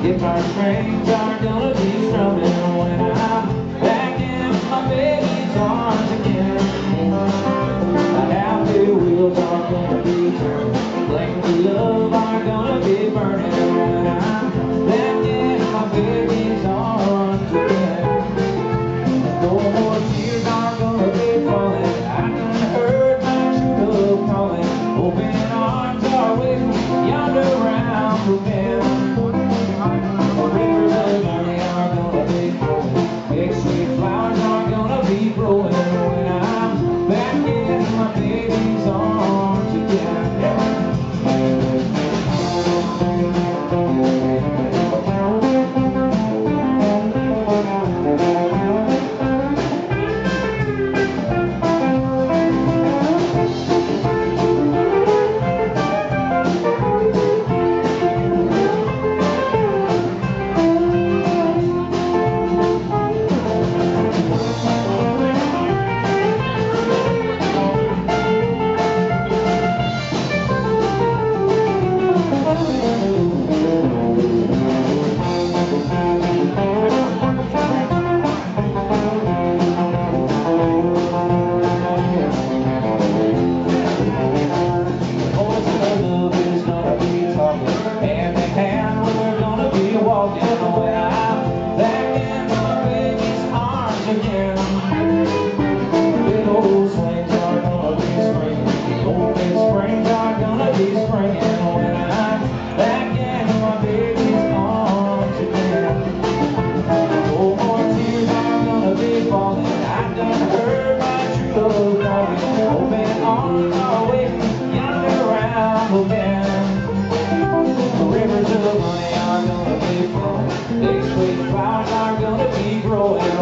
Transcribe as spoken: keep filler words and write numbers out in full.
If our trains are gonna be strumming when I'm back in my baby's arms again. The happy wheels are gonna be turning, flames of love are gonna be burning when I'm back in my baby's arms again. No more tears are gonna be falling, I done heard my true love calling. Open arms are waiting yonder round the bend. Rivers of money are gonna be flowing, big sweet flowers are gonna be growing when I'm back in my baby's arms again. Rivers of money are gonna be flowing, big sweet flowers are gonna be growing